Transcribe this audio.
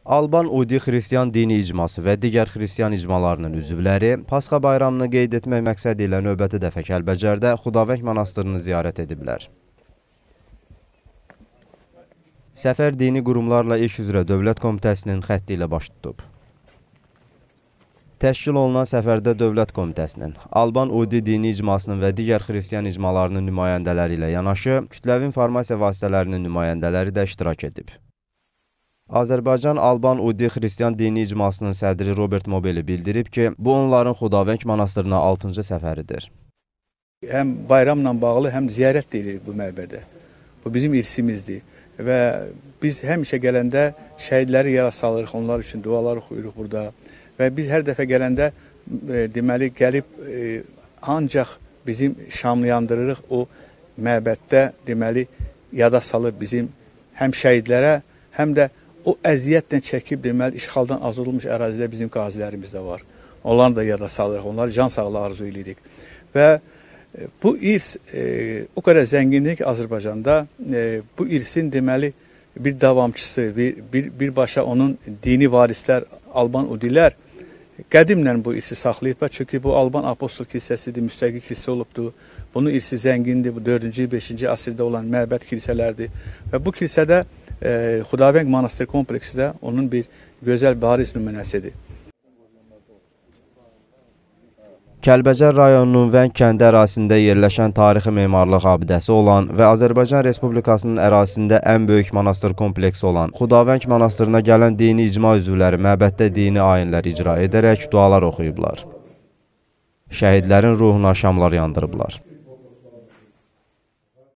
Alban Udi xristian dini icması və digər xristian icmalarının üzvləri Pasxa bayramını qeyd etmək məqsədi ilə növbəti dəfə Kəlbəcərdə Xudavəng monastırını ziyarət ediblər. Səfər dini qurumlarla iş üzrə Dövlət Komitəsinin xətti ilə baş tutub. Təşkil olunan səfərdə Dövlət Komitəsinin, Alban Udi dini icmasının və digər xristian icmalarının nümayəndələri ilə yanaşı, kütləvi informasiya vasitələrinin nümayəndələri də iştirak edib. Azərbaycan Alban Udi xristian dini icmasının sədri Robert Mobeli bildirib ki, bu onların Xudavəng monastırına 6-cı səfəridir. Həm bayramla bağlı, həm ziyarət deyirik bu məbədə. Bu bizim irsimizdir və biz həmişə gələndə şəhidləri yara salırıq, onlar üçün dualar oxuyuruq burada və biz hər dəfə gələndə deməli gəlib ancaq bizim şamlayandırırıq o məbəddə deməli yada salıb bizim həm şəhidlərə, həm də o əziyyətlə çəkib deməli işğaldan azad olmuş ərazidə bizim qazilərimiz də var. Onları da yada salırıq, onları can sağlığı arzu edirik. Və bu irs o qədər zəngindir ki Azərbaycanda bu irsin deməli bir davamçısı, birbaşa onun dini varislər, Alban Udilər qədimlə bu irsi saxlayıb. Çünki bu Alban Apostol kilsəsidir, müstəqil kilsə olubdur. Bunun irsi zəngindir, bu 4-cü, 5-ci əsrdə olan məbəd kilsələrdir. Və bu kilsədə Xudavəng monastır kompleksi də onun bir gözəl bariz nümunəsidir. Kəlbəcər rayonunun Vəng kəndi ərazisində yerləşən tarixi memarlıq abidəsi olan və Azərbaycan Respublikasının ərazisində ən böyük monastır kompleksi olan Xudavəng monastırına gələn dini icma üzvləri məbəddə dini ayinlər icra edərək dualar oxuyublar. Şəhidlərin ruhuna şamlar yandırıblar.